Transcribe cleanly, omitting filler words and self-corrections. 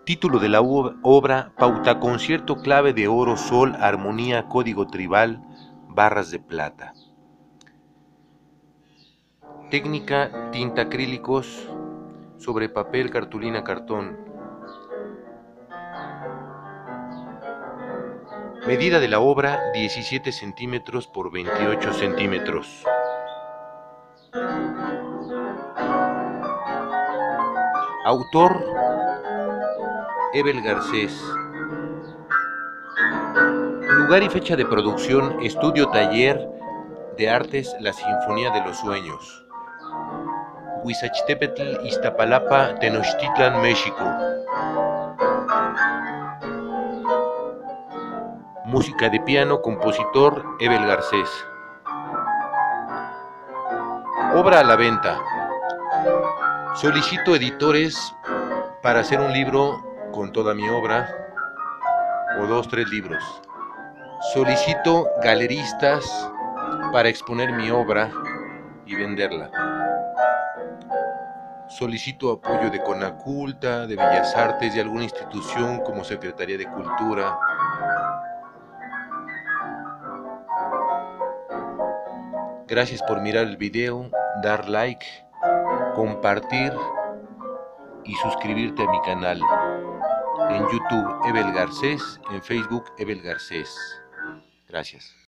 Título de la obra: Pauta concierto clave de oro, sol, armonía, código tribal, barras de plata. Técnica: tinta acrílicos sobre papel, cartulina, cartón. Medida de la obra: 17 centímetros por 28 centímetros. Autor: Ebel Garcés. Lugar y fecha de producción: Estudio Taller de Artes La Sinfonía de los Sueños, Huizachtepetl, Iztapalapa, Tenochtitlan, México. Música de piano, compositor Ebel Garcés. Obra a la venta. Solicito editores para hacer un libro con toda mi obra, o 2, 3 libros. Solicito galeristas para exponer mi obra y venderla. Solicito apoyo de Conaculta, de Bellas Artes, de alguna institución como Secretaría de Cultura. Gracias por mirar el video, dar like, compartir y suscribirte a mi canal. En YouTube Ebel Garcés, en Facebook Ebel Garcés. Gracias.